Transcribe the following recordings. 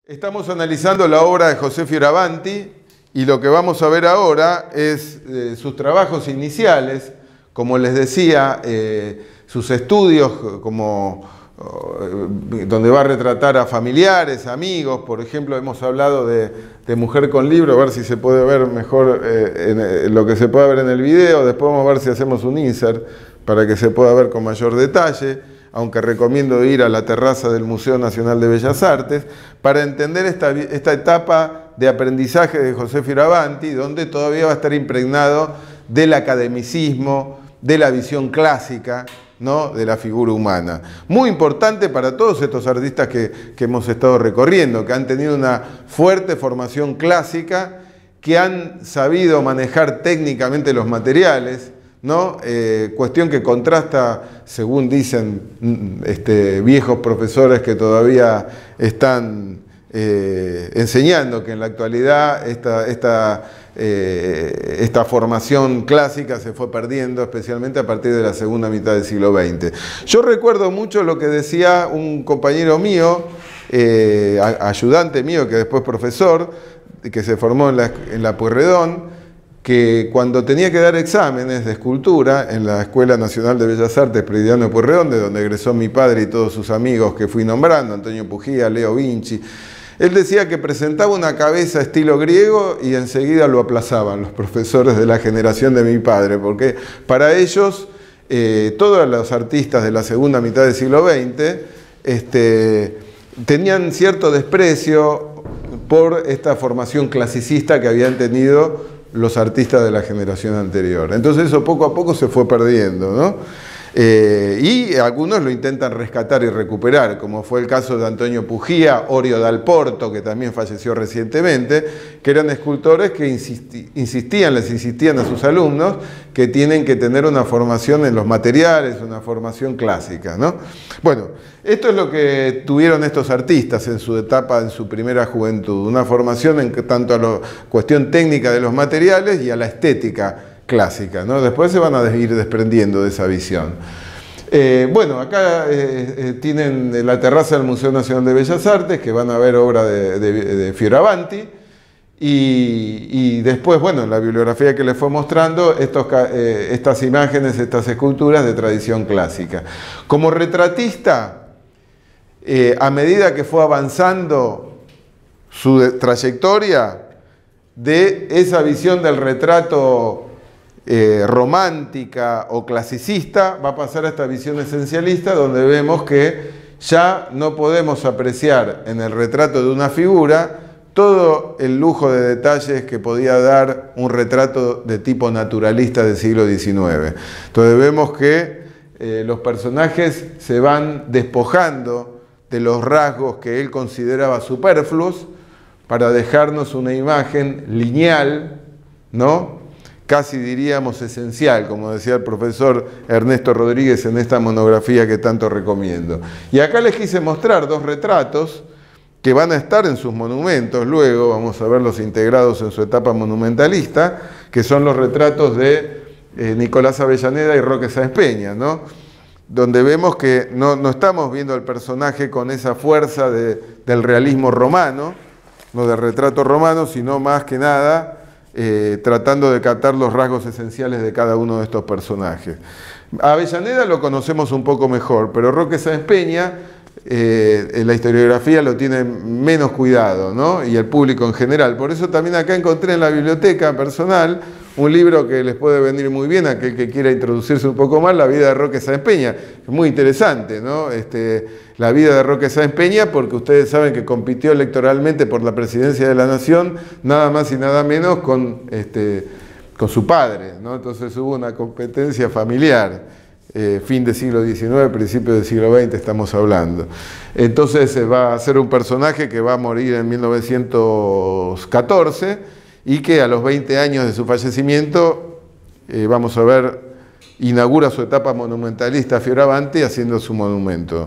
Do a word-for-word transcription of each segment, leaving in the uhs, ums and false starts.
Estamos analizando la obra de José Fioravanti y lo que vamos a ver ahora es eh, sus trabajos iniciales, como les decía, eh, sus estudios como eh, donde va a retratar a familiares, amigos. Por ejemplo, hemos hablado de, de Mujer con Libro, a ver si se puede ver mejor eh, en, en lo que se pueda ver en el video. Después vamos a ver si hacemos un insert para que se pueda ver con mayor detalle, aunque recomiendo ir a la terraza del Museo Nacional de Bellas Artes, para entender esta, esta etapa de aprendizaje de José Fioravanti, donde todavía va a estar impregnado del academicismo, de la visión clásica, ¿no?, de la figura humana. Muy importante para todos estos artistas que, que hemos estado recorriendo, que han tenido una fuerte formación clásica, que han sabido manejar técnicamente los materiales, ¿no? Eh, cuestión que contrasta, según dicen este, viejos profesores que todavía están eh, enseñando, que en la actualidad esta, esta, eh, esta formación clásica se fue perdiendo, especialmente a partir de la segunda mitad del siglo veinte. Yo recuerdo mucho lo que decía un compañero mío, eh, ayudante mío, que después profesor, que se formó en la, en la Pueyrredón, que cuando tenía que dar exámenes de escultura en la Escuela Nacional de Bellas Artes Prediano de Pueyrredón, de donde egresó mi padre y todos sus amigos que fui nombrando, Antonio Pujía, Leo Vinci, él decía que presentaba una cabeza estilo griego y enseguida lo aplazaban los profesores de la generación de mi padre, porque para ellos eh, todos los artistas de la segunda mitad del siglo veinte este, tenían cierto desprecio por esta formación clasicista que habían tenido los artistas de la generación anterior. Entonces eso poco a poco se fue perdiendo, ¿no? Eh, y algunos lo intentan rescatar y recuperar, como fue el caso de Antonio Pujía, Orio Dal Porto, que también falleció recientemente, que eran escultores que insisti insistían, les insistían a sus alumnos que tienen que tener una formación en los materiales, una formación clásica, ¿no? Bueno, esto es lo que tuvieron estos artistas en su etapa, en su primera juventud, una formación en tanto a la cuestión técnica de los materiales y a la estética clásica, ¿no? Después se van a ir desprendiendo de esa visión. Eh, bueno, acá eh, eh, tienen la terraza del Museo Nacional de Bellas Artes, que van a ver obra de, de, de Fioravanti, y, y después, bueno, en la bibliografía que les fue mostrando, estos, eh, estas imágenes, estas esculturas de tradición clásica. Como retratista, eh, a medida que fue avanzando su trayectoria, de esa visión del retrato Eh, romántica o clasicista, va a pasar a esta visión esencialista, donde vemos que ya no podemos apreciar en el retrato de una figura todo el lujo de detalles que podía dar un retrato de tipo naturalista del siglo diecinueve. Entonces vemos que eh, los personajes se van despojando de los rasgos que él consideraba superfluos para dejarnos una imagen lineal, ¿no?, casi diríamos esencial, como decía el profesor Ernesto Rodríguez en esta monografía que tanto recomiendo. Y acá les quise mostrar dos retratos que van a estar en sus monumentos, luego vamos a verlos integrados en su etapa monumentalista, que son los retratos de eh, Nicolás Avellaneda y Roque Sáenz Peña, ¿no?, donde vemos que no, no estamos viendo al personaje con esa fuerza de, del realismo romano, no del retrato romano, sino más que nada Eh, tratando de captar los rasgos esenciales de cada uno de estos personajes. A Avellaneda lo conocemos un poco mejor, pero Roque Sáenz Peña, eh, en la historiografía lo tiene menos cuidado, ¿no?, y el público en general. Por eso también acá encontré en la biblioteca personal un libro que les puede venir muy bien a aquel que quiera introducirse un poco más, La vida de Roque Sáenz Peña. Es muy interesante, ¿no?, este, la vida de Roque Sáenz Peña, porque ustedes saben que compitió electoralmente por la presidencia de la Nación, nada más y nada menos con, este, con su padre, ¿no? Entonces hubo una competencia familiar, eh, fin del siglo diecinueve, principio del siglo veinte estamos hablando. Entonces eh, va a ser un personaje que va a morir en mil novecientos catorce, y que a los veinte años de su fallecimiento, eh, vamos a ver, inaugura su etapa monumentalista Fioravanti haciendo su monumento.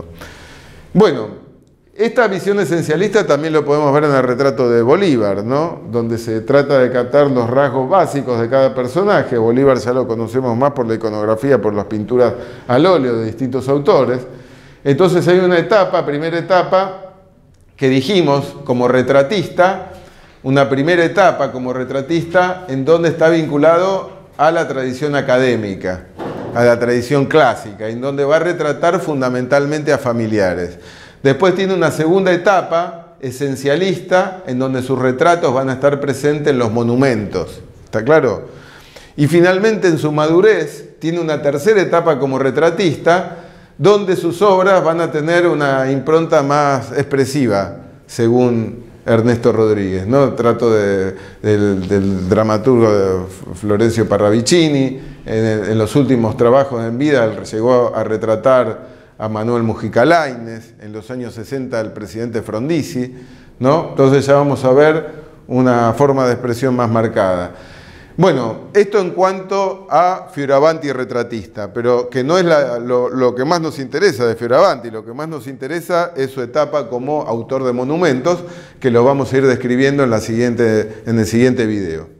Bueno, esta visión esencialista también lo podemos ver en el retrato de Bolívar, ¿no?, donde se trata de captar los rasgos básicos de cada personaje. Bolívar ya lo conocemos más por la iconografía, por las pinturas al óleo de distintos autores. Entonces hay una etapa, primera etapa, que dijimos como retratista, una primera etapa como retratista en donde está vinculado a la tradición académica, a la tradición clásica, en donde va a retratar fundamentalmente a familiares. Después tiene una segunda etapa esencialista, en donde sus retratos van a estar presentes en los monumentos. ¿Está claro? Y finalmente, en su madurez, tiene una tercera etapa como retratista, donde sus obras van a tener una impronta más expresiva, según Ernesto Rodríguez, ¿no? Trato de, del, del dramaturgo de Florencio Parravicini, en, el, en los últimos trabajos en vida llegó a retratar a Manuel Mujica Lainez, en los años sesenta el presidente Frondizi, ¿no? Entonces ya vamos a ver una forma de expresión más marcada. Bueno, esto en cuanto a Fioravanti retratista, pero que no es la, lo, lo que más nos interesa de Fioravanti. Lo que más nos interesa es su etapa como autor de monumentos, que lo vamos a ir describiendo en, la siguiente, en el siguiente video.